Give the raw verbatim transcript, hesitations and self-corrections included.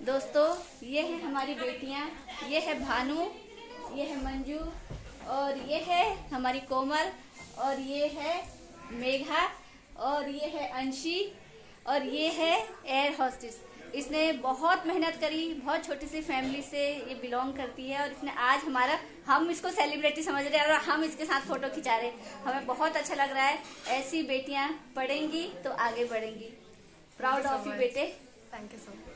दोस्तों ये है हमारी बेटियां, ये है भानु, ये है मंजू और ये है हमारी कोमल और ये है मेघा और ये है अंशी और ये है एयर होस्टेस। इसने बहुत मेहनत करी, बहुत छोटी सी फैमिली से ये बिलोंग करती है और इसने आज हमारा, हम इसको सेलिब्रिटी समझ रहे हैं और हम इसके साथ फोटो खिंचा रहे हैं। हमें बहुत अच्छा लग रहा है। ऐसी बेटियां पढ़ेंगी तो आगे बढ़ेंगी। प्राउड ऑफ यू बेटे। Thank you so much.